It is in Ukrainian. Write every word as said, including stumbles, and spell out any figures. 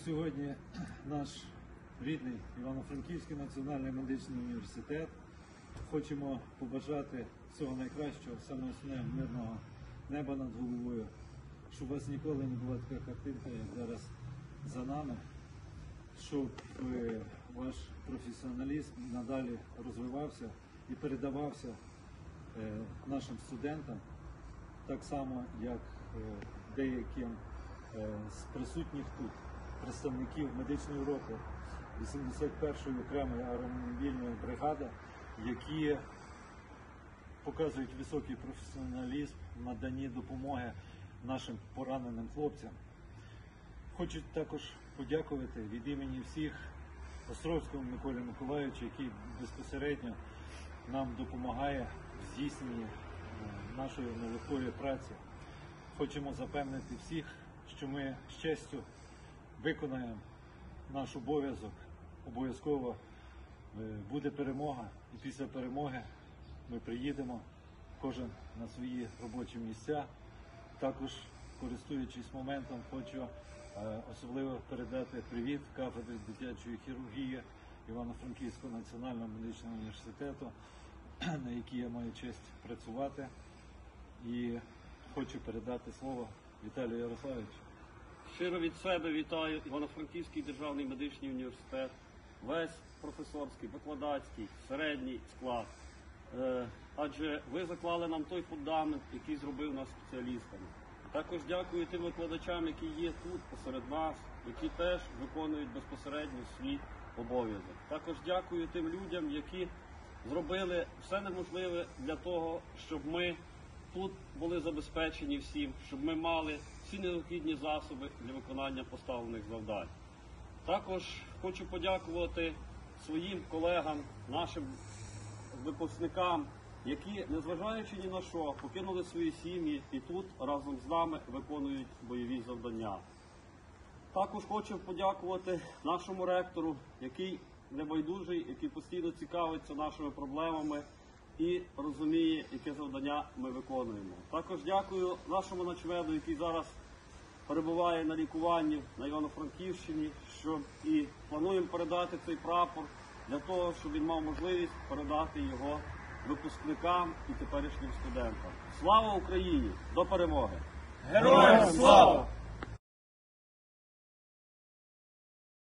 сьогодні наш рідний Івано-Франківський національний медичний університет. Хочемо побажати всього найкращого, саме основне мирного неба над головою, щоб у вас ніколи не була така картинка, як зараз за нами, щоб ваш професіоналізм надалі розвивався і передавався нашим студентам, так само, як деяким з присутніх тут представників медичної роти вісімдесят першої окремої аеромобільної бригади, які показують високий професіоналізм в наданні допомоги нашим пораненим хлопцям. Хочу також подякувати від імені всіх Островському Миколі Миколайовичу, який безпосередньо нам допомагає в здійсненні нашої нелегкої праці. Хочемо запевнити всіх, що ми з честю виконаємо наш обов'язок. Обов'язково буде перемога, і після перемоги ми приїдемо кожен на свої робочі місця. Також, користуючись моментом, хочу особливо передати привіт кафедрі дитячої хірургії Івано-Франківського національного медичного університету, на якій я маю честь працювати. І хочу передати слово Віталію Ярославовичу. Щиро від себе вітаю Івано-Франківський державний медичний університет, весь професорський, викладацький, середній склад. Адже ви заклали нам той фундамент, який зробив нас спеціалістами. Також дякую тим викладачам, які є тут посеред нас, які теж виконують безпосередньо свій обов'язок. Також дякую тим людям, які зробили все неможливе для того, щоб ми тут були забезпечені всім, щоб ми мали всі необхідні засоби для виконання поставлених завдань. Також хочу подякувати своїм колегам, нашим випускникам, які, незважаючи ні на що, покинули свої сім'ї і тут разом з нами виконують бойові завдання. Також хочу подякувати нашому ректору, який небайдужий, який постійно цікавиться нашими проблемами і розуміє, яке завдання ми виконуємо. Також дякую нашому начмеду, який зараз перебуває на лікуванні на Івано-Франківщині, що і плануємо передати цей прапор для того, щоб він мав можливість передати його випускникам і теперішнім студентам. Слава Україні! До перемоги! Героям слава!